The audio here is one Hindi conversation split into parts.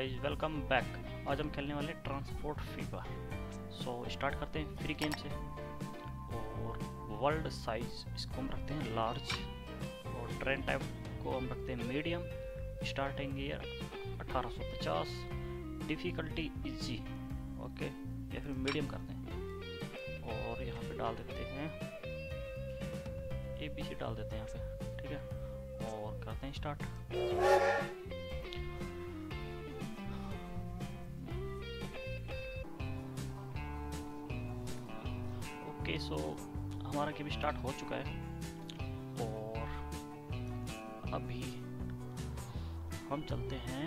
Guys, welcome back. आज हम खेलने वाले ट्रांसपोर्ट फीवर। सो स्टार्ट करते हैं फ्री गेम से। और वर्ल्ड साइज इसको हम रखते हैं लार्ज, और ट्रेन टाइप को हम रखते हैं medium. Starting year 1850, difficulty easy, okay, या फिर मीडियम करते हैं। और यहाँ पे डाल देते हैं ABC डाल देते हैं यहाँ पे, ठीक है। और करते हैं स्टार्ट। ओके, सो हमारा गेम स्टार्ट हो चुका है और अभी हम चलते हैं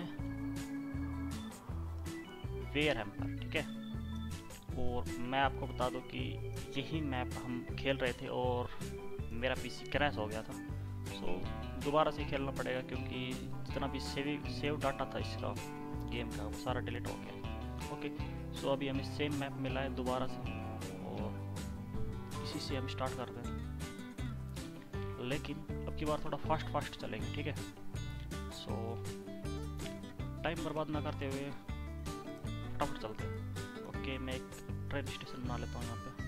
वेयरहैम पर, ठीक है। और मैं आपको बता दूं कि यही मैप हम खेल रहे थे और मेरा पीसी क्रैश हो गया था। सो दोबारा से खेलना पड़ेगा क्योंकि जितना भी सेव डाटा था इसका गेम का वो सारा डिलीट हो गया। ओके, सो अभी हमें सेम मैप मिला है दोबारा से और इसी से हम स्टार्ट करते हैं, लेकिन अब की बार थोड़ा फास्ट चलेंगे, ठीक है। सो टाइम बर्बाद ना करते हुए फटाफट चलते हैं। ओके, मैं एक ट्रेन स्टेशन बना लेता हूँ यहाँ पे।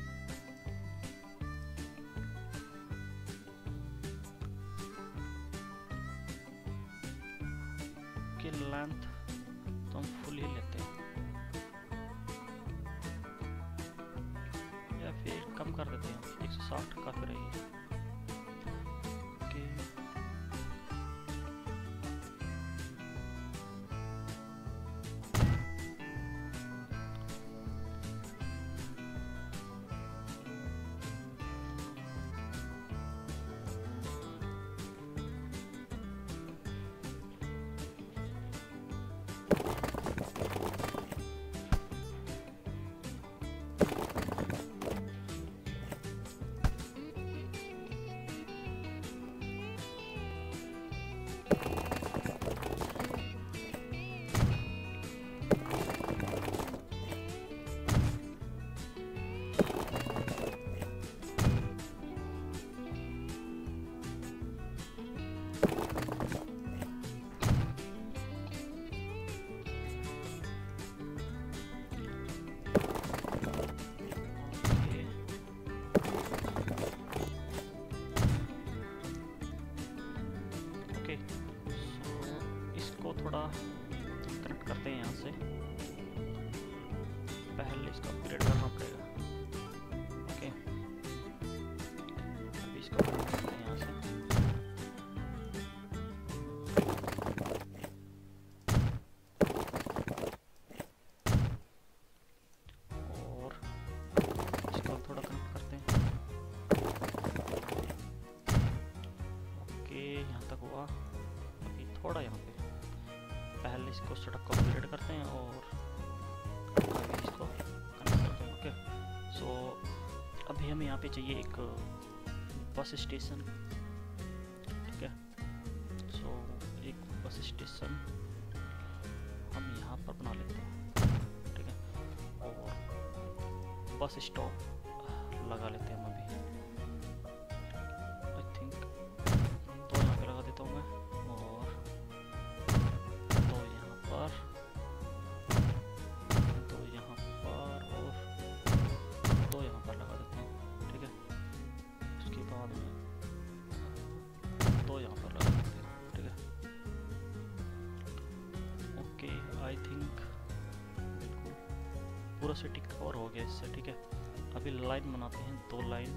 ओके, लेंथ तो हम फुल ही लेते हैं या फिर कम कर देते हैं, 160 काफी रही है। ओके, इसको थोड़ा कनेक्ट करते हैं यहाँ से। पहले इसका अपग्रेड करना पड़ेगा। ओके, अभी इसको कनेक्ट करते हैं यहाँ से। और इसको थोड़ा कनेक्ट करते हैं। ओके, यहाँ तक हुआ। अभी थोड़ा यहाँ पे पहले इसको सड़क को अपग्रेड करते हैं और अभी इसको कनेक्ट करते हैं। ओके, सो अभी हमें यहाँ पे चाहिए एक बस स्टेशन, ठीक है। सो एक बस स्टेशन हम यहाँ पर बना लेते हैं, ठीक है। और बस स्टॉप लगा लेते हैं हम अभी। आई थिंक तो यहाँ पे लगा देता हूँ मैं, और तो यहाँ पर और तो यहाँ पर लगा देते हैं, ठीक है। उसके बाद में तो यहाँ पर लगा देते हैं, ठीक है। ओके, आई थिंक बिल्कुल पूरा सिटी कवर हो गया इससे, ठीक है। अभी लाइन बनाते हैं, 2 लाइन।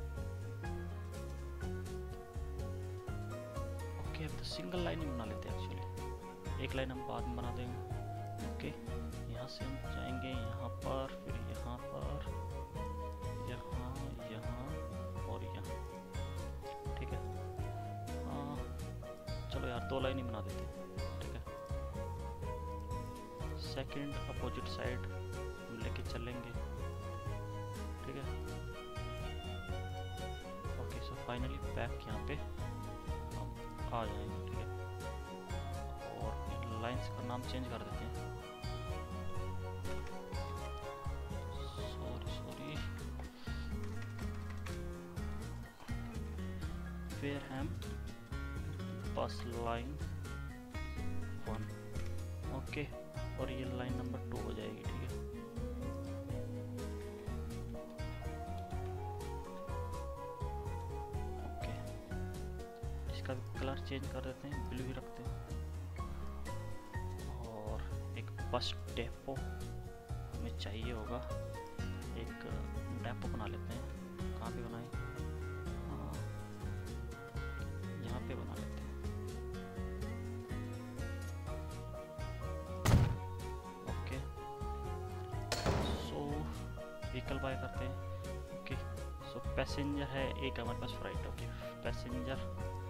ओके, अब तो सिंगल लाइन ही बना लेते हैं एक्चुअली, एक लाइन हम बाद में बना देंगे। ओके, यहाँ से हम जाएंगे यहाँ पर, फिर यहाँ पर, यहाँ और यहाँ, ठीक है। हाँ, चलो यार 2 लाइन ही बना देते हैं, ठीक है। सेकंड अपोजिट साइड हम लेके चलेंगे, ठीक है। ओके, सो फाइनली बैक यहाँ पे हम आ जाएंगे, ठीक है। और लाइंस का नाम चेंज कर देते हैं। Sorry, Wareham bus line 1। Okay, और ये लाइन नंबर 2 हो जाएगी। ठीक है, ओके, इसका कलर चेंज कर देते हैं, ब्लू ही रखते हैं। और एक बस डेपो हमें चाहिए होगा, एक डेपो बना लेते हैं। कहाँ पे बनाएं? हाँ, यहाँ पे बना लेते हैं। ओके, सो व्हीकल बाय करते हैं। ओके, सो पैसेंजर है एक हमारे पास फ्लाइट। ओके, पैसेंजर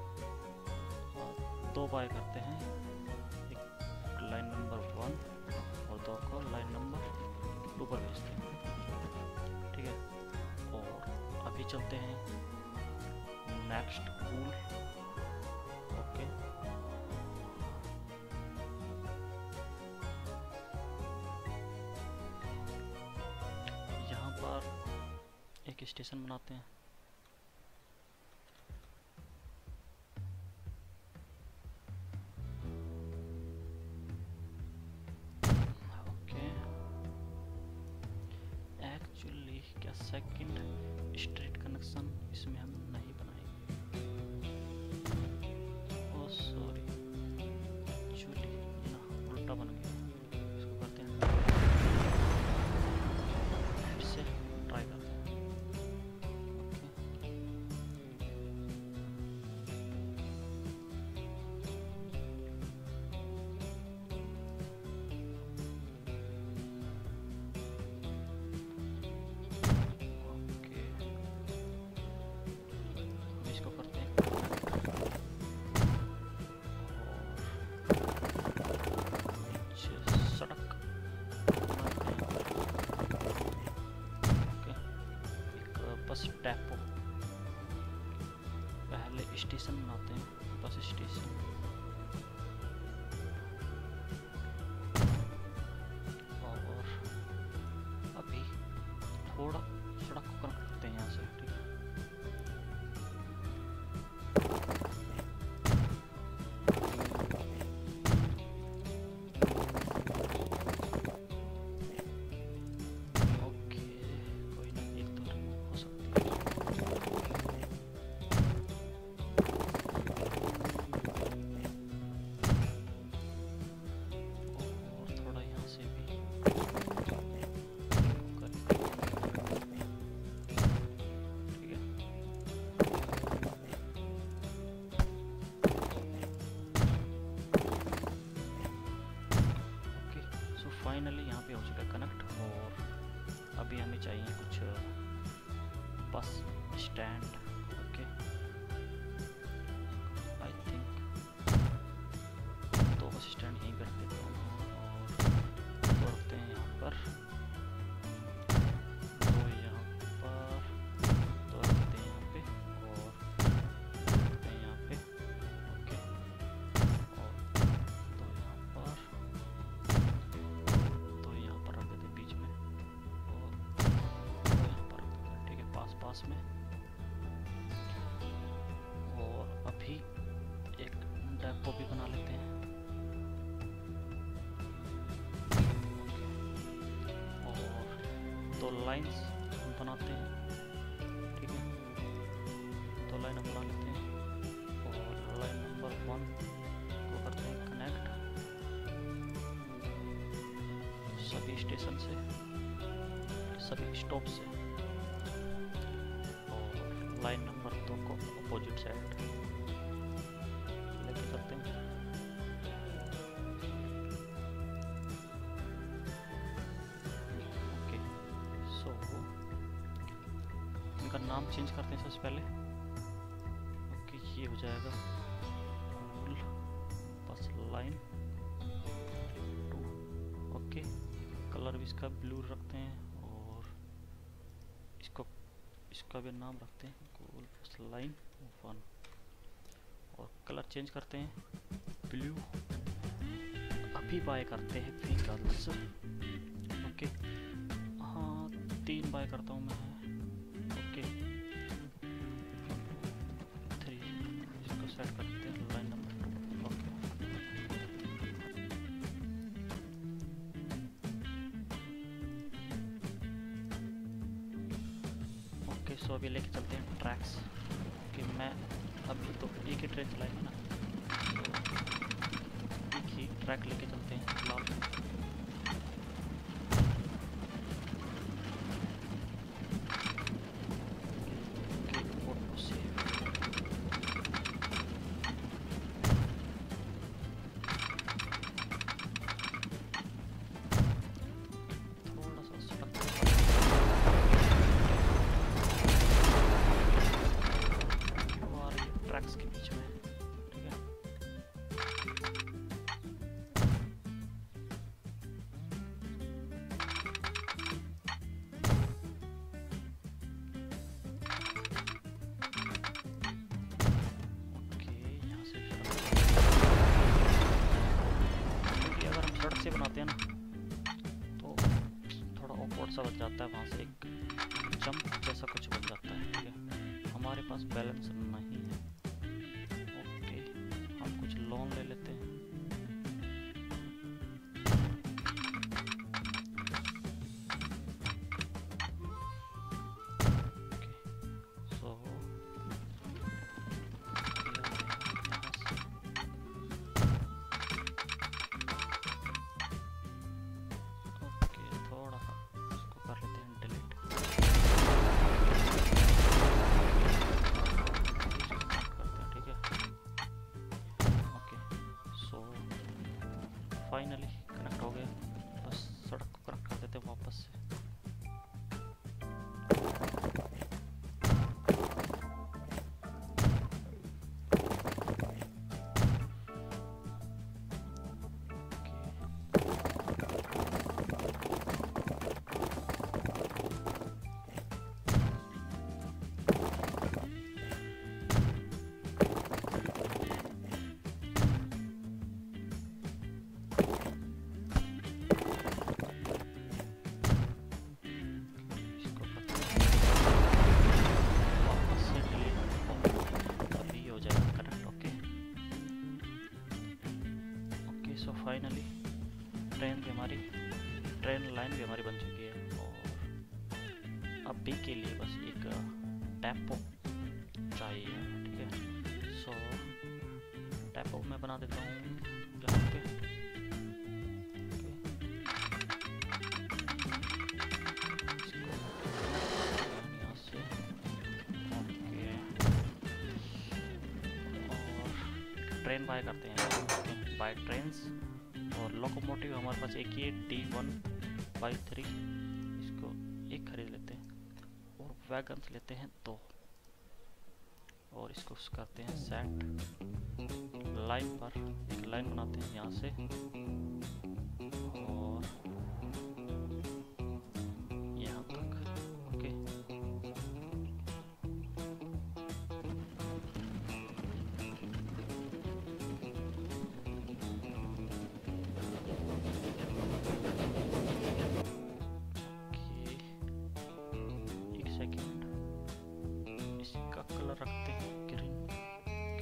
2 बाय करते हैं, एक लाइन नंबर 1 और 2 को लाइन नंबर 2 पर भेजते हैं। ठीक है, और अभी चलते हैं नेक्स्ट कूल। ओके, यहाँ पर एक स्टेशन बनाते हैं। ओके, एक्चुअली क्या सेकंड स्ट्रीट कनेक्शन इसमें हम नहीं बनाएंगे। ओह सॉरी, एक्चुअली ना उल्टा बन गया। इसको करते हैं, फिर से ट्राई करते हैं। ओके, हम इसको करते हैं और नीचे सड़क बनाते हैं। ओके, एक बस डेपो, पहले स्टेशन बनाते हैं, बस स्टेशन। और अभी थोड़ा सड़क को कनेक्ट करते हैं यहाँ से। ठीक है, ओके, कोई ना, एक तो रिमूव हो सकती है। और थोड़ा यहाँ से भी ठीक है। ओके, सो फाइनली यहाँ पे हो चुका है कनेक्ट। और अभी हमें चाहिए कुछ bus stand. Okay, I think 2 bus stand यहीं पे रख देता हूँ और 2 रखते हैं यहाँ पर, 2 यहाँ पर, 2 रखते हैं यहाँ पे और 2 रखते हैं यहाँ पे। ओके, और 2 यहाँ पर, 2 यहाँ पर रख देते हैं बीच में और 2 यहाँ पर रख देते हैं। ठीक है, पास पास में। और अभी एक डेपो भी बना लेते हैं। और 2 लाइन्स बनाते हैं। ठीक है, 2 लाइन हम बना लेते हैं और लाइन नंबर 1 को करते हैं कनेक्ट सभी स्टेशन से, सभी स्टॉप से। और लाइन नंबर 2 को अपोजिट साइड लेके करते हैं। ओके, सो इनका नाम चेंज करते हैं सबसे पहले। ओके, ये हो जाएगा कूल बस लाइन 2। ओके, कलर भी इसका ब्लू रखते हैं और इसका भी नाम रखते हैं कूल बस लाइन 1। और कलर चेंज करते हैं ब्लू। अभी बाय करते हैं व्हीकल्स। ओके, हाँ 3 बाय करता हूँ मैं। ओके, 3 इसको सेट करते हैं लाइन नंबर 2। ओके, सो अभी लेके चलते हैं ट्रैक्स कि मैं अभी तो एक ही ट्रेन चलाएंगे ना, एक ही ट्रैक लेके चलते हैं फिलहाल। से बनाते हैं ना तो थोड़ा ऑकवर्ड सा बन जाता है, वहाँ से एक जंप जैसा कुछ बन जाता है। ठीक है, हमारे पास बैलेंस नहीं है। ओके, हम कुछ लोन ले लेते हैं। फाइनली कनेक्ट हो गया, बस सड़क को कनेक्ट कर देते हैं वापस से। फाइनली ट्रेन लाइन भी हमारी बन चुकी है और अभी के लिए बस एक डेपो चाहिए। ठीक है, सो डेपो मैं बना देता हूँ यहाँ पे। यहाँ से ओके, और ट्रेन बाय करते हैं, बाय ट्रेन्स। और लोकोमोटिव हमारे पास एक ही है D1/3, इसको एक खरीद लेते हैं। और वैगन्स लेते हैं 2 और इसको करते हैं सेट। लाइन पर एक लाइन बनाते हैं यहाँ से और यहाँ तक। ओके, रखते हैं ग्रीन के।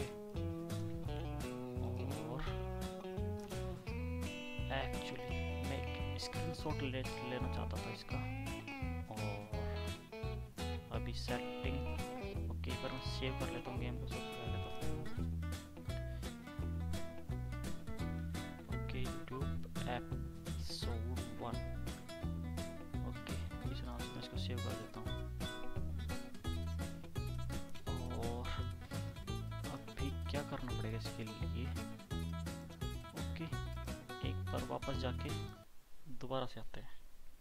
और एक्चुअली मैं एक स्क्रीनशॉट लेना चाहता था इसका, और अभी सेटिंग ओके पर मैं सेव कर लेता हूँ गेम को सबसे पहले तो। ओके, यूट्यूब एपिसोड 1 ओके, इस नाम से मैं इसको सेव कर देता हूँ। क्या करना पड़ेगा इसके लिए? ओके, एक बार वापस जाके दोबारा से आते हैं।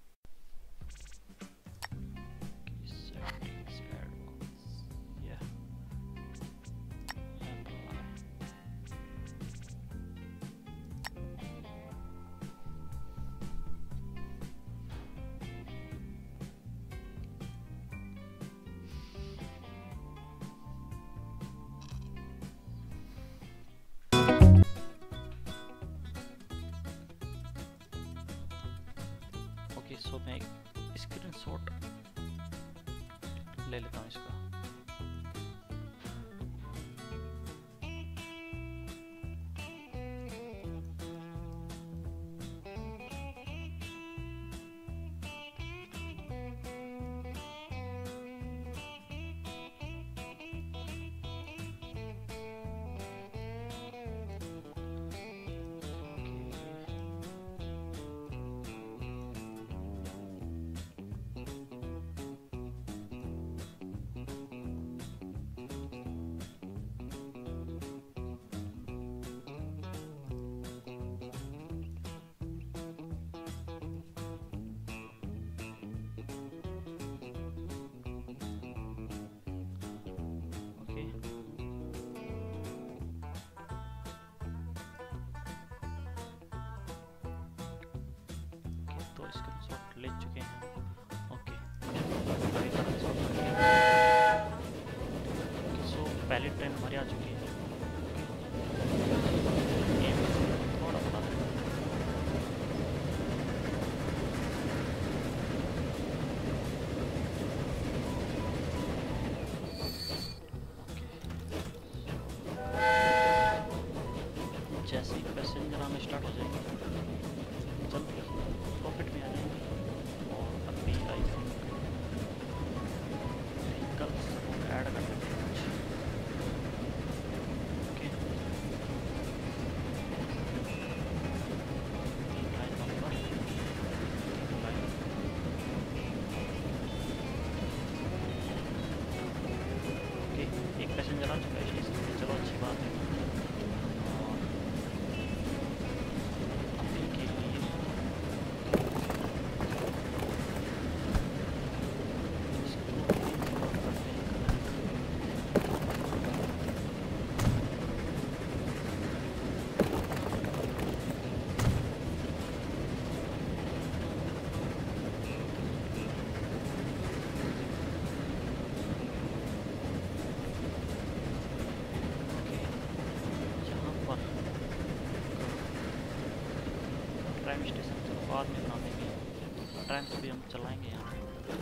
सो मैं एक स्क्रीनशॉट ले लेता हूँ इसका। स्क्रीनशॉट ले चुके हैं। ओके, सो पहली ट्रेन हमारी आ चुकी है। थोड़ा बड़ा है। जैसे ही पैसेंजर आना स्टार्ट हो जाएंगे जल्दी प्रॉफिट में आ जाएंगे। और अभी आई थिंक व्हीकल्स ऐड कर लेते हैं कुछ। Okay, 3 line number, 3 line. Okay, एक पैसेंजर आ चुका है स्टेशन पे, चलो अच्छी बात है। प्राइम स्टेशन से बाद में बना देंगे, ट्रेन से भी हम चलाएंगे यहाँ पे,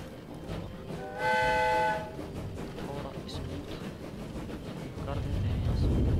थोड़ा स्मूथ कर देते हैं यहाँ से।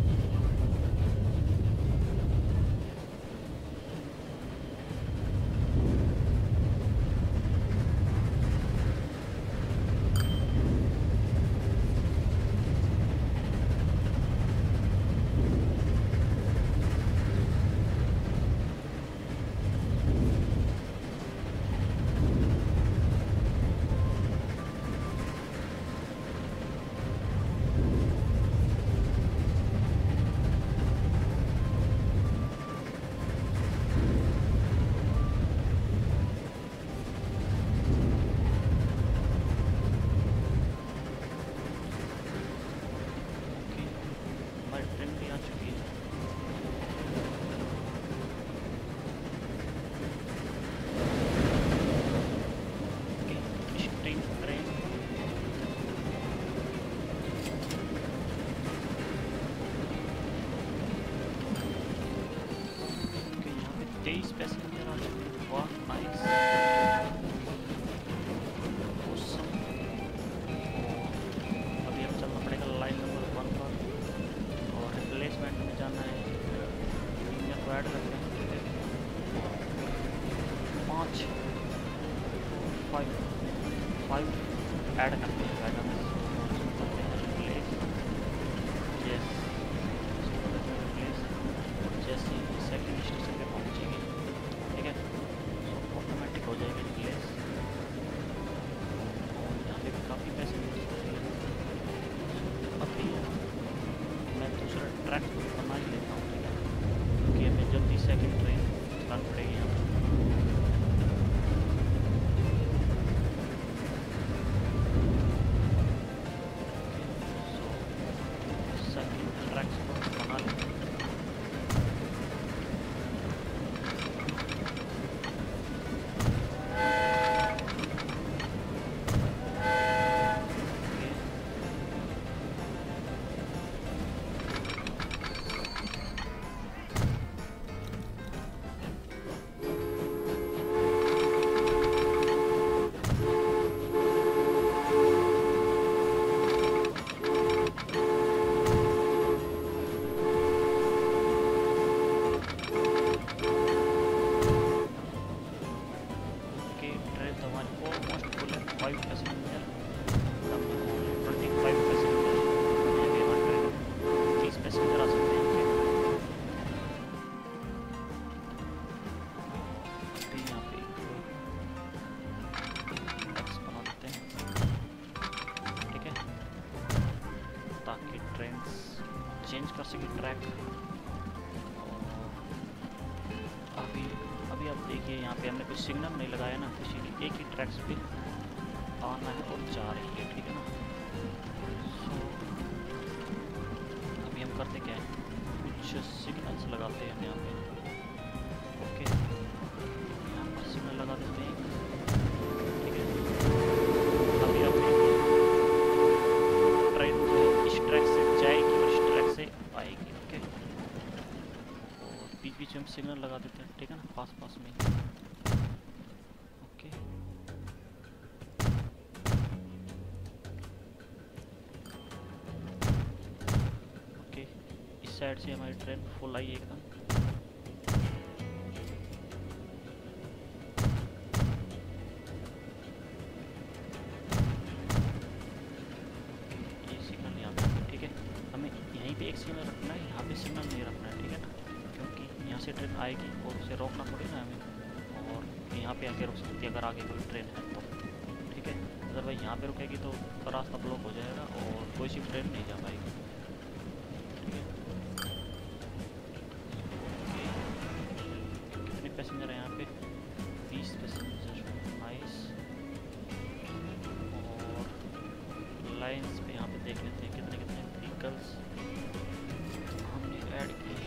तेईस पैसेंजर आ चुके हैं। वाह, नाइस। अभी अब चलना पड़ेगा लाइन नंबर 1 पर और रिप्लेसमेंट में जाना है। इंजन को ऐड करते हैं 5 ऐड करते हैं वैगन रिप्लेस। Yes, replace. जैसे सेकंड स्टेशन पे पहुंचेंगे, ठीक है, तो ऑटोमेटिक हो जाएगी रिप्लेस। और यहाँ पे भी काफ़ी पैसे अभी मैं दूसरा ट्रैक बना ही लेता हूँ, ठीक है, क्योंकि हमें जल्दी सेकंड ट्रेन चलानी पड़ेगी यहाँ पर। सेकंड ट्रैक्स को बना लेते हैं। चेंज कर सके ट्रैक। अभी आप देखिए यहाँ पे हमने कोई सिग्नल नहीं लगाया ना, इसीलिए एक ही ट्रैक्स पे आना है और जा रही है, ठीक है ना। सो अभी हम करते क्या है, कुछ सिग्नल्स लगाते हैं यहाँ पे। ओके, यहाँ पर सिग्नल लगा देते हैं, ठीक है। अभी अपनी ट्रेन जो है इस ट्रैक से जाएगी और इस ट्रैक से आएगी, ओके। और बीच बीच में हम सिग्नल लगा देते हैं, ठीक है ना, पास पास में, ओके। ओके, इस साइड से हमारी ट्रेन फुल आई एकदम। एक सिग्नल रखना है, यहाँ पे सिग्नल नहीं रखना है, ठीक है ना, क्योंकि यहाँ से ट्रेन आएगी और उसे रोकना पड़ेगा ना हमें, और यहाँ पे आके रुक सकती है अगर आगे कोई ट्रेन है तो, ठीक है। अगर भाई यहाँ पे रुकेगी तो रास्ता ब्लॉक हो जाएगा और कोई सी ट्रेन नहीं जा पाएगी, ठीक है। कितने पैसेंजर हैं यहाँ पे? 20 पैसेंजर, नाइस। और लाइन्स पे यहाँ पे देख लेते हैं कितने कितने व्हीकल्स ऐड की।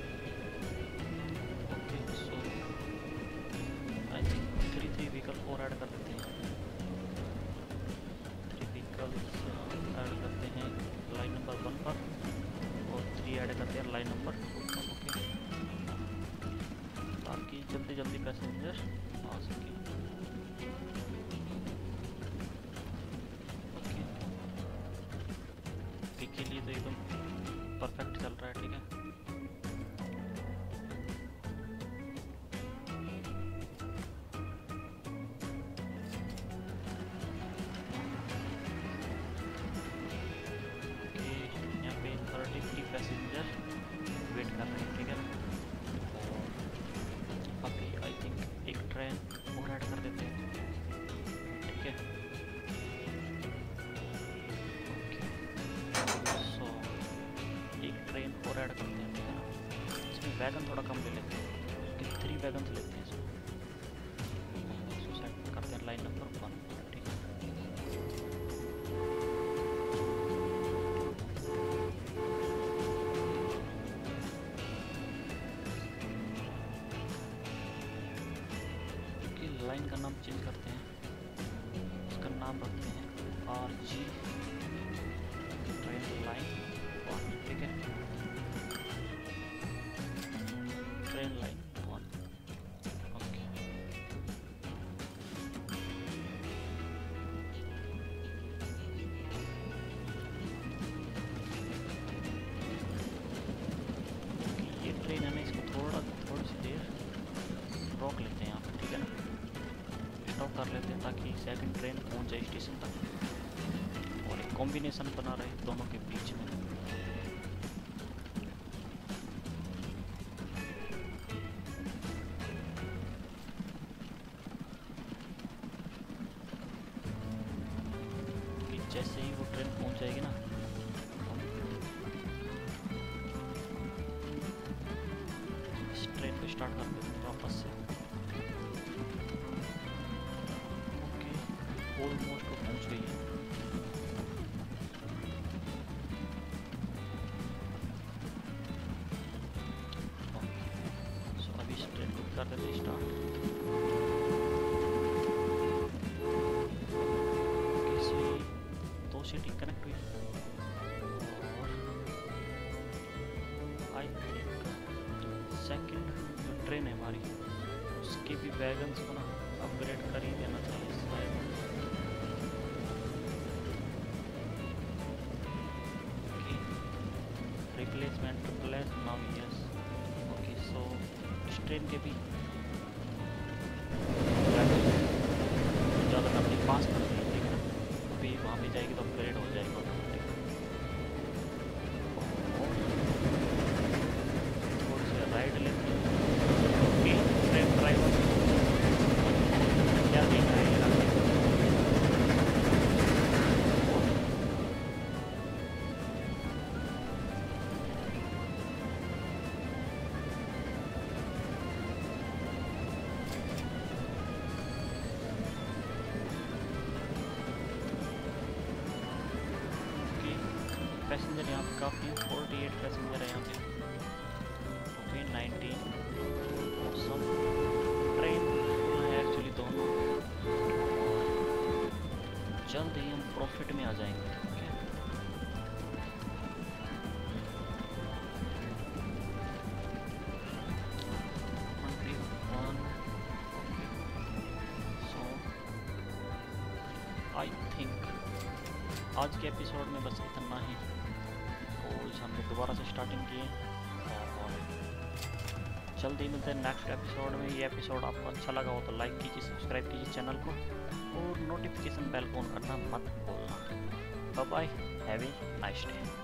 Okay, so I think 3 vehicle और ऐड कर देते हैं। 3 व्हीकल्स ऐड करते हैं लाइन नंबर 1 पर और 3 ऐड करते हैं लाइन नंबर 2 पर, ओके, ताकि जल्दी जल्दी पैसेंजर आ सके। ओके, अभी के लिए तो एकदम परफेक्ट चल रहा है, ठीक है। पैसेंजर वेट कर रहे हैं, ठीक है ना। और अभी आई थिंक एक ट्रेन और ऐड कर देते हैं, ठीक है। ओके, सो एक ट्रेन और ऐड करते हैं, ठीक है ना। इसमें वैगन थोड़ा कम ले लेते हैं, कि 3 वैगन लेते हैं इसमें। सो सेट करते हैं लाइन नंबर 1, ठीक है। लाइन का नाम चेंज करते हैं, उसका नाम रखते हैं RG ट्रेन लाइन 1, ठीक है। Train line 1, okay. ये ट्रेन है ना, इसको थोड़ी सी देर रोक लेते हैं यहाँ पे, ठीक है ना, स्टॉप कर लेते हैं ताकि सेकंड ट्रेन पहुंच जाए स्टेशन तक और एक कॉम्बिनेशन बना रहे दोनों के बीच में। कि जैसे ही वो ट्रेन पहुंच जाएगी ना, इस ट्रेन को स्टार्ट कर देते हैं वापस से। ऑलमोस्ट वो पहुंच गई है। सो अभी इस ट्रेन को कर देते स्टार्ट। कैसे 2 सिटी कनेक्ट हुई और आई थिंक सेकंड जो ट्रेन है हमारी उसके भी वैगन्स को ना अपग्रेड कर ही देना चाहिए शायद। Replacement plus now, yes, okay. So इस ट्रेन के भी ज़्यादा अपने पास कर दी, ठीक है। अभी वहाँ पे जाएगी तो अपग्रेड हो जाएगा ऑटोमेटिक। थोड़ी सी राइड लेते हैं, ट्रेन ड्राइवर क्या देखना है पैसेंजर यहाँ पे काफ़ी 48 पैसेंजर है यहाँ पे, ओके। 19 ऑसम, ट्रेन फुल है जल्द ही हम प्रॉफिट में आ जाएंगे। ओके, सो आई थिंक आज के एपिसोड में बस इतना ही। रोज हमने दोबारा से स्टार्टिंग की है और जल्दी मिलते हैं नेक्स्ट एपिसोड में। ये एपिसोड आपको अच्छा लगा हो तो लाइक कीजिए, सब्सक्राइब कीजिए चैनल को और नोटिफिकेशन बेल ऑन करना मत भूलना। Bye bye, have a nice day.